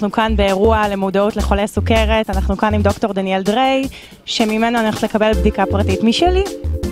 אנחנו כאן באירוע למודעות לחולי סוכרת, אנחנו כאן עם דוקטור דניאל דריי, שממנו אני הולכת לקבל בדיקה פרטית משלי.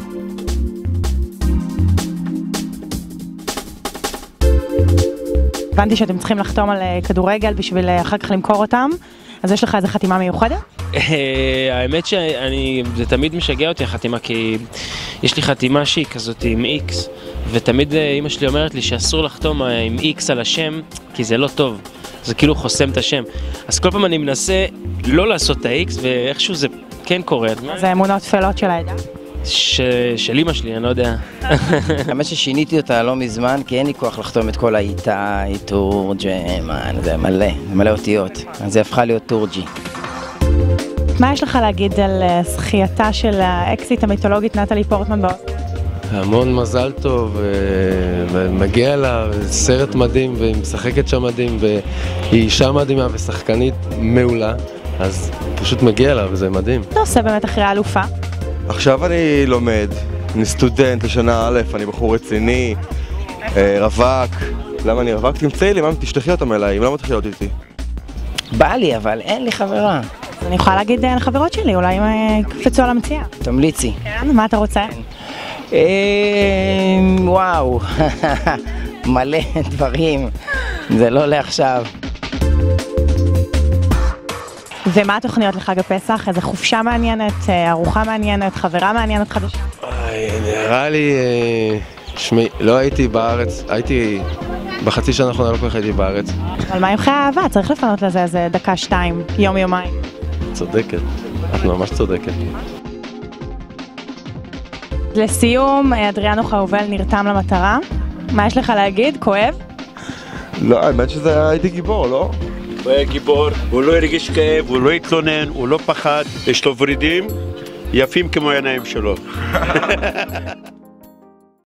הבנתי שאתם צריכים לחתום על כדורגל בשביל אחר כך למכור אותם, אז יש לך איזו חתימה מיוחדת? האמת זה תמיד משגע אותי החתימה, כי יש לי חתימה שהיא כזאת עם X, ותמיד אמא שלי אומרת לי שאסור לחתום עם X על השם, כי זה לא טוב, זה כאילו חוסם את השם. אז כל פעם אני מנסה לא לעשות את ה-X, ואיכשהו זה כן קורה. זה אמונות תפלות של העדה? של אמא שלי, אני לא יודע. האמת ששיניתי אותה לא מזמן, כי אין לי כוח לחתום את כל האיתי, תורג'מן, זה מלא אותיות. אז זה הפכה להיות תורג'י. מה יש לך להגיד על זכייתה של האקסית המיתולוגית נטלי פורטמן באוסקר? המון מזל טוב, ומגיע לה, סרט מדהים, והיא משחקת שם מדהים, והיא אישה מדהימה ושחקנית מעולה, אז פשוט מגיע לה וזה מדהים. אתה עושה באמת אחרי האלופה? עכשיו אני לומד, אני סטודנט לשנה א', אני בחור רציני, רווק. למה אני רווק? תמצאי לי, מה תשלחי אותם אליי, למה תחיות איתי? בא לי, אבל אין לי חברה. אז אני יכולה להגיד לחברות שלי, אולי הם קפצו על המציאה. תמליצי. כן, מה אתה רוצה? וואו, מלא דברים, זה לא לעכשיו. ומה התוכניות לחג הפסח? איזה חופשה מעניינת, ארוחה מעניינת, חברה מעניינת חדשה? נראה לי, תשמעי, לא הייתי בארץ, הייתי בחצי שנה האחרונה, לא כל כך הייתי בארץ. אבל מה עם חיי אהבה? צריך לפנות לזה איזה דקה, שתיים, יום, יומיים. צודקת, את ממש צודקת. לסיום, אדריאנו חאובל נרתם למטרה. מה יש לך להגיד? כואב? לא, האמת שזה הייתי גיבור, לא? הוא היה גיבור, הוא לא הרגיש כאב, הוא לא התלונן, הוא לא פחד, יש לו ורידים יפים כמו העיניים שלו.